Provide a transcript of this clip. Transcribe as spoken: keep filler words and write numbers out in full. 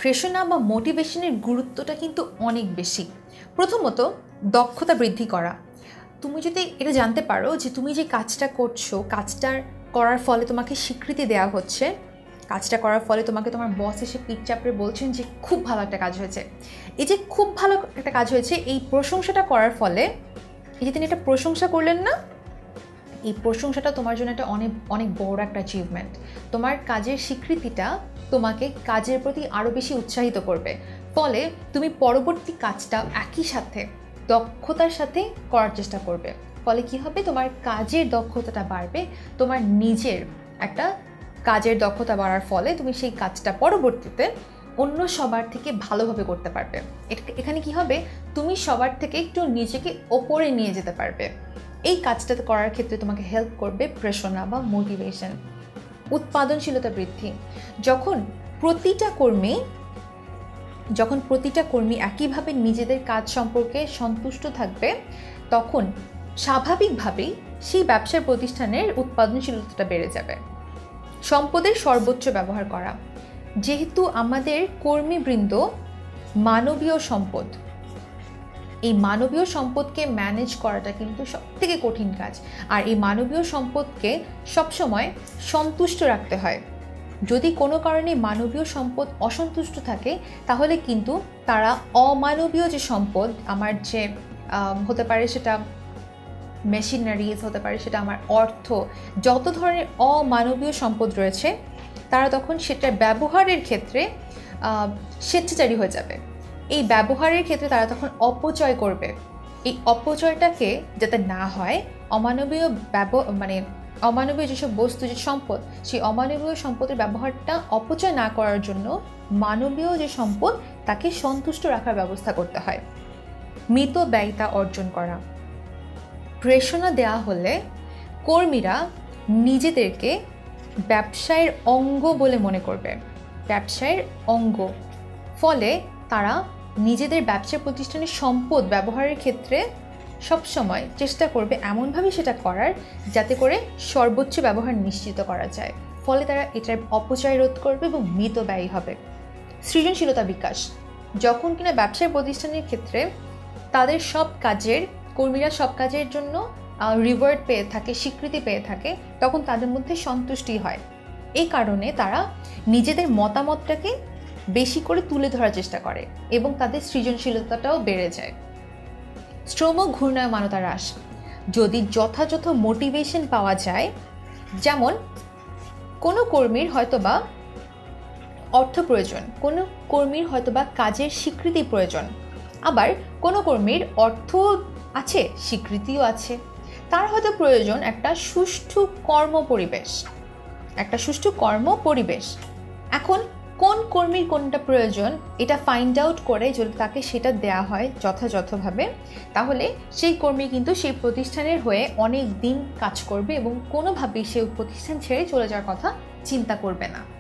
প্রেরণা বা মোটিভেশনের গুরুত্বটা কিন্তু অনেক বেশি। প্রথমত দক্ষতা বৃদ্ধি করা। তুমি যদি এটা জানতে পারো যে তুমি যে কাজটা করছো, কাজটার করার ফলে তোমাকে স্বীকৃতি দেওয়া হচ্ছে, কাজটা করার ফলে তোমাকে তোমার বস এসে পিঠ চাপড়ে বলছেন যে খুব ভালো একটা কাজ হয়েছে, এই যে খুব ভালো একটা কাজ হয়েছে এই প্রশংসাটা করার ফলে, এই যে তিনি একটা প্রশংসা করলেন না, এই প্রশংসাটা তোমার জন্য একটা অনেক অনেক বড় একটা অ্যাচিভমেন্ট। তোমার কাজের স্বীকৃতিটা তোমাকে কাজের প্রতি আরও বেশি উৎসাহিত করবে, ফলে তুমি পরবর্তী কাজটা একই সাথে দক্ষতার সাথে করার চেষ্টা করবে। ফলে কি হবে, তোমার কাজের দক্ষতাটা বাড়বে, তোমার নিজের একটা কাজের দক্ষতা বাড়ার ফলে তুমি সেই কাজটা পরবর্তীতে অন্য সবার থেকে ভালোভাবে করতে পারবে। এখানে কি হবে, তুমি সবার থেকে একটু নিজেকে ওপরে নিয়ে যেতে পারবে। এই কাজটা করার ক্ষেত্রে তোমাকে হেল্প করবে প্রেরণা বা মোটিভেশন। উৎপাদনশীলতা বৃদ্ধি। যখন প্রতিটা কর্মী যখন প্রতিটা কর্মী একইভাবে নিজেদের কাজ সম্পর্কে সন্তুষ্ট থাকবে, তখন স্বাভাবিকভাবেই সেই ব্যবসার প্রতিষ্ঠানের উৎপাদনশীলতাটা বেড়ে যাবে। সম্পদের সর্বোচ্চ ব্যবহার করা। যেহেতু আমাদের কর্মীবৃন্দ মানবীয় সম্পদ, এই মানবীয় সম্পদকে ম্যানেজ করাটা কিন্তু সবথেকে কঠিন কাজ। আর এই মানবীয় সম্পদকে সবসময় সন্তুষ্ট রাখতে হয়। যদি কোনো কারণে মানবীয় সম্পদ অসন্তুষ্ট থাকে, তাহলে কিন্তু তারা অমানবীয় যে সম্পদ, আমার যে হতে পারে সেটা মেশিনারিজ, হতে পারে সেটা আমার অর্থ, যত ধরনের অমানবীয় সম্পদ রয়েছে, তারা তখন সেটার ব্যবহারের ক্ষেত্রে স্বেচ্ছাচারী হয়ে যাবে। এই ব্যবহারের ক্ষেত্রে তারা তখন অপচয় করবে। এই অপচয়টাকে যাতে না হয়, অমানবীয় ব্যব মানে অমানবীয় যেসব বস্তু, যে সম্পদ, সেই অমানবীয় সম্পদের ব্যবহারটা অপচয় না করার জন্য মানবীয় যে সম্পদ তাকে সন্তুষ্ট রাখার ব্যবস্থা করতে হয়। মিতব্যয়িতা অর্জন করা। প্রেরণা দেওয়া হলে কর্মীরা নিজেদেরকে ব্যবসায়ের অঙ্গ বলে মনে করবে, ব্যবসায়ের অঙ্গ। ফলে তারা নিজেদের ব্যবসা প্রতিষ্ঠানের সম্পদ ব্যবহারের ক্ষেত্রে সবসময় চেষ্টা করবে এমনভাবে সেটা করার যাতে করে সর্বোচ্চ ব্যবহার নিশ্চিত করা যায়। ফলে তারা এটার অপচয় রোধ করবে এবং মিতব্যয়ী হবে। সৃজনশীলতা বিকাশ। যখন কিনা ব্যবসায় প্রতিষ্ঠানের ক্ষেত্রে তাদের সব কাজের কর্মীরা সব কাজের জন্য রিওয়ার্ড পেয়ে থাকে, স্বীকৃতি পেয়ে থাকে, তখন তাদের মধ্যে সন্তুষ্টি হয়। এই কারণে তারা নিজেদের মতামতটাকে বেশি করে তুলে ধরার চেষ্টা করে এবং তাদের সৃজনশীলতাটাও বেড়ে যায়। শ্রম ঘূর্ণায়মানতা হ্রাস। যদি যথাযথ মোটিভেশন পাওয়া যায়, যেমন কোনো কর্মীর হয়তোবা অর্থ প্রয়োজন, কোনো কর্মীর হয়তোবা কাজের স্বীকৃতি প্রয়োজন, আবার কোনো কর্মীর অর্থ আছে, স্বীকৃতিও আছে, তার হয়তো প্রয়োজন একটা সুষ্ঠু কর্ম পরিবেশ, একটা সুষ্ঠু কর্ম পরিবেশ। এখন কোন কর্মীর কোনটা প্রয়োজন এটা ফাইন্ড আউট করে যদি তাকে সেটা দেয়া হয় যথাযথভাবে, তাহলে সেই কর্মী কিন্তু সেই প্রতিষ্ঠানের হয়ে অনেক দিন কাজ করবে এবং কোনোভাবেই সেই প্রতিষ্ঠান ছেড়ে চলে যাওয়ার কথা চিন্তা করবে না।